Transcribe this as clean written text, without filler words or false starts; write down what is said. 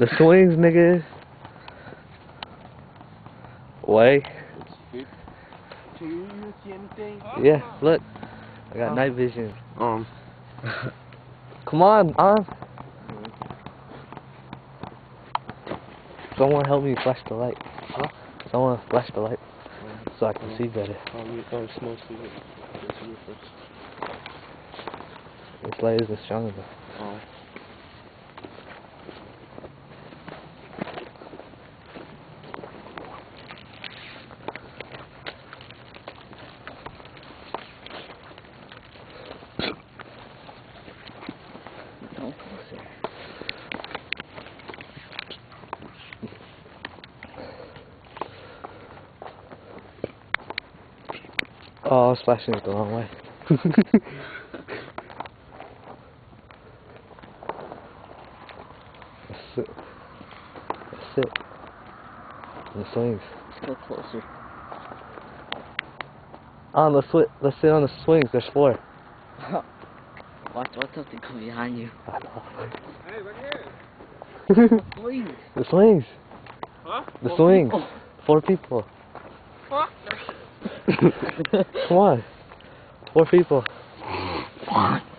The swings, nigga. Way. Do you see anything? Yeah, look. I got night vision. Um. Come on. Someone help me flash the light. Huh? Someone flash the light so I can see better. Smoke cigarette. This light isn't strong enough. Oh. No closer. Oh, I was flashing it the wrong way. That's it. That's it. The swings. Let's go closer. Let's sit on the swings. There's 4. Watch something come behind you. I know. Hey, right here. Swings. The swings. Huh? The swings. 4 people. Huh? Come on. 4 people. Fuck.